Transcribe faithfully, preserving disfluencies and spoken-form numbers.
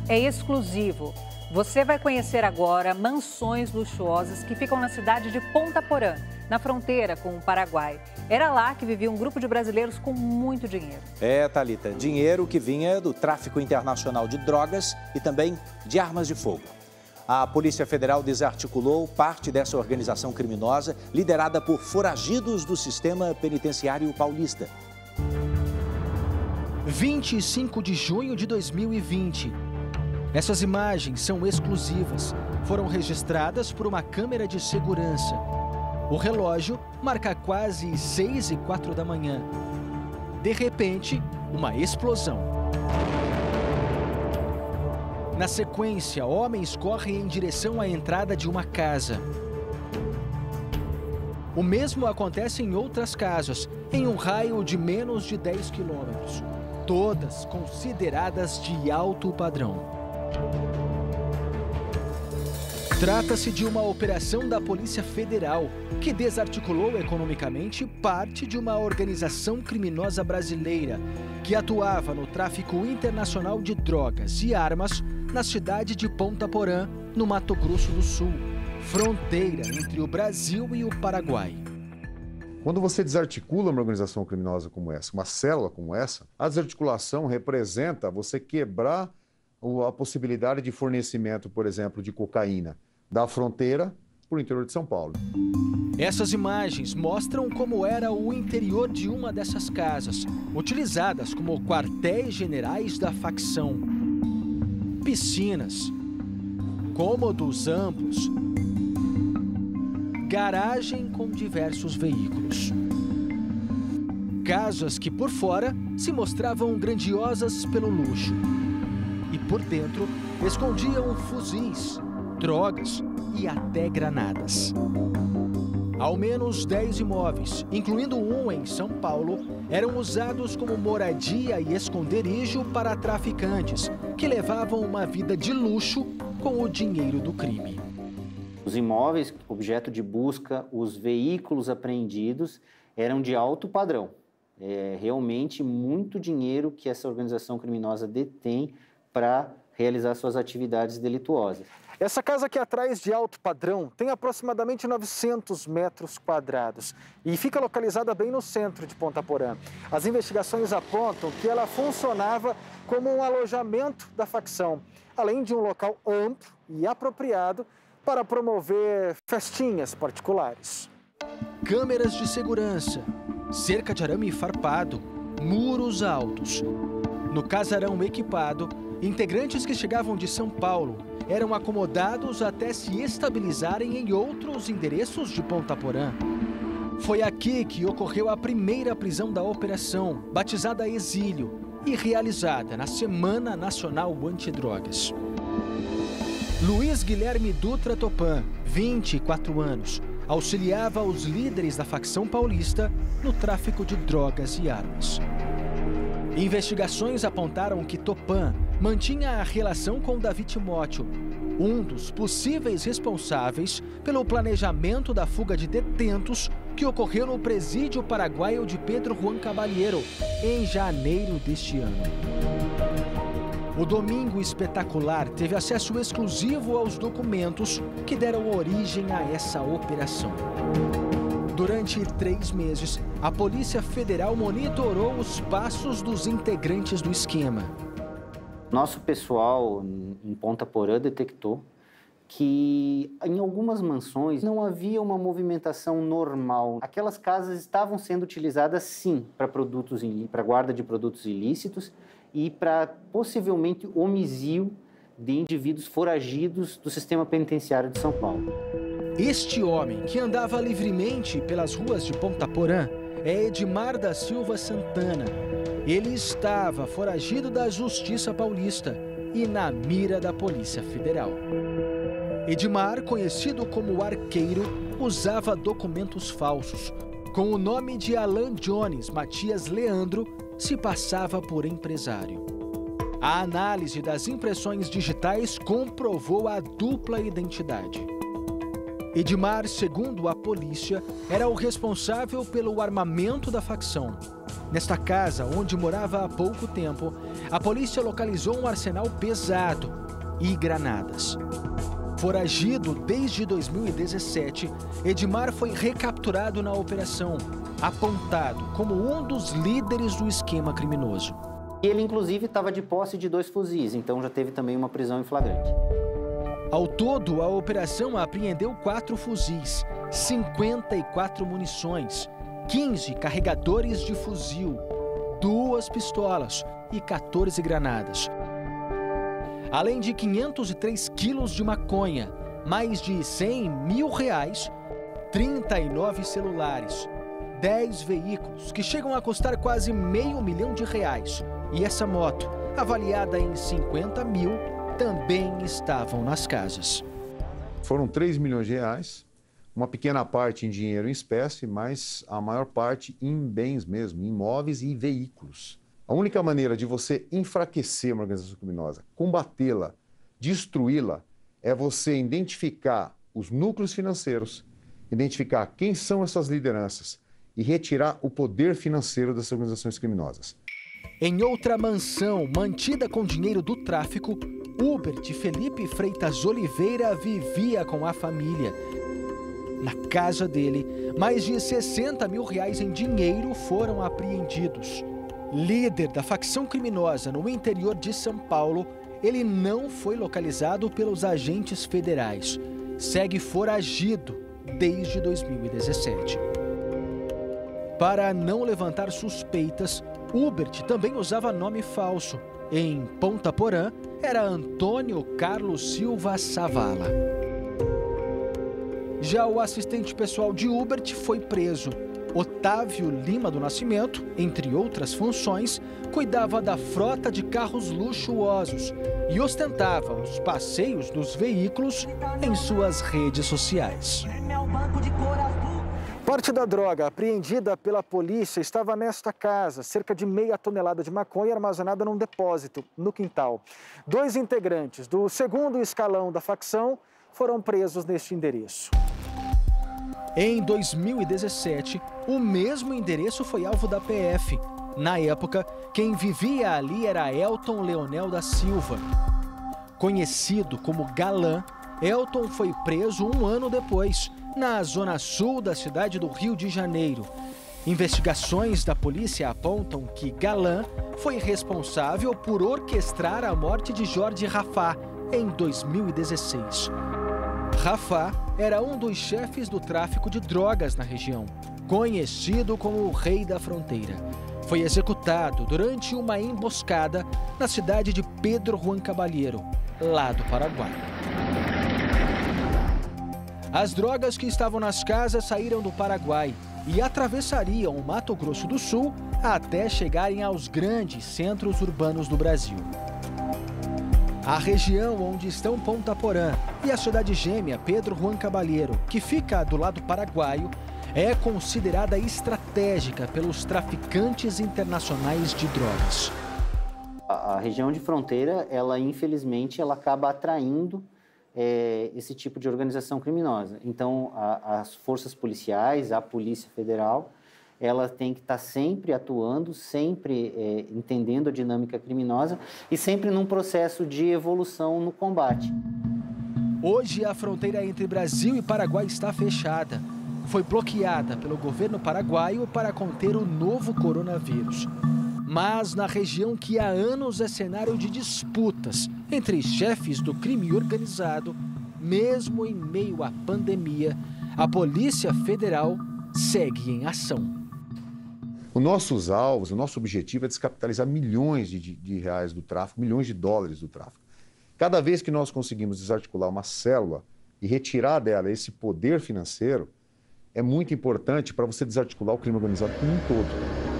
é exclusivo. Você vai conhecer agora mansões luxuosas que ficam na cidade de Ponta Porã, na fronteira com o Paraguai. Era lá que vivia um grupo de brasileiros com muito dinheiro. É, Thalita, dinheiro que vinha do tráfico internacional de drogas e também de armas de fogo. A Polícia Federal desarticulou parte dessa organização criminosa, liderada por foragidos do sistema penitenciário paulista. vinte e cinco de junho de dois mil e vinte. Essas imagens são exclusivas. Foram registradas por uma câmera de segurança. O relógio marca quase seis e quatro da manhã. De repente, uma explosão. Na sequência, homens correm em direção à entrada de uma casa. O mesmo acontece em outras casas, em um raio de menos de dez quilômetros. Todas consideradas de alto padrão. Trata-se de uma operação da Polícia Federal, que desarticulou economicamente parte de uma organização criminosa brasileira, que atuava no tráfico internacional de drogas e armas na cidade de Ponta Porã, no Mato Grosso do Sul, fronteira entre o Brasil e o Paraguai. Quando você desarticula uma organização criminosa como essa, uma célula como essa, a desarticulação representa você quebrar a possibilidade de fornecimento, por exemplo, de cocaína da fronteira para o interior de São Paulo. Essas imagens mostram como era o interior de uma dessas casas, utilizadas como quartéis generais da facção. Piscinas, cômodos amplos, garagem com diversos veículos. Casas que por fora se mostravam grandiosas pelo luxo. E por dentro escondiam fuzis, drogas e até granadas. Ao menos dez imóveis, incluindo um em São Paulo, eram usados como moradia e esconderijo para traficantes, que levavam uma vida de luxo com o dinheiro do crime. Os imóveis, objeto de busca, os veículos apreendidos eram de alto padrão. É realmente muito dinheiro que essa organização criminosa detém para realizar suas atividades delituosas. Essa casa aqui atrás, de alto padrão, tem aproximadamente novecentos metros quadrados e fica localizada bem no centro de Ponta Porã. As investigações apontam que ela funcionava como um alojamento da facção, além de um local amplo e apropriado para promover festinhas particulares. Câmeras de segurança, cerca de arame farpado, muros altos. No casarão equipado, integrantes que chegavam de São Paulo eram acomodados até se estabilizarem em outros endereços de Ponta Porã. Foi aqui que ocorreu a primeira prisão da operação, batizada Exílio, e realizada na Semana Nacional Antidrogas. Luiz Guilherme Dutra Topan, vinte e quatro anos, auxiliava os líderes da facção paulista no tráfico de drogas e armas. Investigações apontaram que Topan mantinha a relação com Davi Timóteo, um dos possíveis responsáveis pelo planejamento da fuga de detentos que ocorreu no presídio paraguaio de Pedro Juan Caballero, em janeiro deste ano. O Domingo Espetacular teve acesso exclusivo aos documentos que deram origem a essa operação. Durante três meses, a Polícia Federal monitorou os passos dos integrantes do esquema. Nosso pessoal em Ponta Porã detectou que em algumas mansões não havia uma movimentação normal. Aquelas casas estavam sendo utilizadas, sim, para produtos, para guarda de produtos ilícitos e para possivelmente homicídio de indivíduos foragidos do sistema penitenciário de São Paulo. Este homem, que andava livremente pelas ruas de Ponta Porã, é Edmar da Silva Santana. Ele estava foragido da Justiça Paulista e na mira da Polícia Federal. Edmar, conhecido como Arqueiro, usava documentos falsos. Com o nome de Alan Jones Matias Leandro, se passava por empresário. A análise das impressões digitais comprovou a dupla identidade. Edmar, segundo a polícia, era o responsável pelo armamento da facção. Nesta casa, onde morava há pouco tempo, a polícia localizou um arsenal pesado e granadas. Foragido desde dois mil e dezessete, Edmar foi recapturado na operação, apontado como um dos líderes do esquema criminoso. Ele, inclusive, estava de posse de dois fuzis, então já teve também uma prisão em flagrante. Ao todo, a operação apreendeu quatro fuzis, cinquenta e quatro munições, quinze carregadores de fuzil, duas pistolas e quatorze granadas. Além de quinhentos e três quilos de maconha, mais de cem mil reais, trinta e nove celulares, dez veículos que chegam a custar quase meio milhão de reais. E essa moto, avaliada em cinquenta mil, também estavam nas casas. Foram três milhões de reais, uma pequena parte em dinheiro em espécie, mas a maior parte em bens mesmo, imóveis e veículos. A única maneira de você enfraquecer uma organização criminosa, combatê-la, destruí-la, é você identificar os núcleos financeiros, identificar quem são essas lideranças e retirar o poder financeiro dessas organizações criminosas. Em outra mansão mantida com dinheiro do tráfico, Hubert Felipe Freitas Oliveira vivia com a família. Na casa dele, mais de sessenta mil reais em dinheiro foram apreendidos. Líder da facção criminosa no interior de São Paulo, ele não foi localizado pelos agentes federais. Segue foragido desde dois mil e dezessete. Para não levantar suspeitas, Hubert também usava nome falso. Em Ponta Porã, era Antônio Carlos Silva Savala. Já o assistente pessoal de Hubert foi preso. Otávio Lima do Nascimento, entre outras funções, cuidava da frota de carros luxuosos e ostentava os passeios dos veículos em suas redes sociais. Parte da droga apreendida pela polícia estava nesta casa, cerca de meia tonelada de maconha armazenada num depósito no quintal. Dois integrantes do segundo escalão da facção foram presos neste endereço. Em dois mil e dezessete, o mesmo endereço foi alvo da P F. Na época, quem vivia ali era Elton Leonel da Silva. Conhecido como Galã, Elton foi preso um ano depois, na zona sul da cidade do Rio de Janeiro. Investigações da polícia apontam que Galã foi responsável por orquestrar a morte de Jorge Rafá em dois mil e dezesseis. Rafá era um dos chefes do tráfico de drogas na região, conhecido como o Rei da Fronteira. Foi executado durante uma emboscada na cidade de Pedro Juan Caballero, lá do Paraguai. As drogas que estavam nas casas saíram do Paraguai e atravessariam o Mato Grosso do Sul até chegarem aos grandes centros urbanos do Brasil. A região onde estão Ponta Porã e a cidade gêmea Pedro Juan Caballero, que fica do lado paraguaio, é considerada estratégica pelos traficantes internacionais de drogas. A, a região de fronteira, ela infelizmente, ela acaba atraindo é, esse tipo de organização criminosa. Então, a, as forças policiais, a Polícia Federal, ela tem que estar sempre atuando, sempre é, entendendo a dinâmica criminosa e sempre num processo de evolução no combate. Hoje, a fronteira entre Brasil e Paraguai está fechada. Foi bloqueada pelo governo paraguaio para conter o novo coronavírus. Mas na região que há anos é cenário de disputas entre chefes do crime organizado, mesmo em meio à pandemia, a Polícia Federal segue em ação. Os nossos alvos, o nosso objetivo é descapitalizar milhões de, de, de reais do tráfico, milhões de dólares do tráfico. Cada vez que nós conseguimos desarticular uma célula e retirar dela esse poder financeiro, é muito importante para você desarticular o crime organizado como um todo.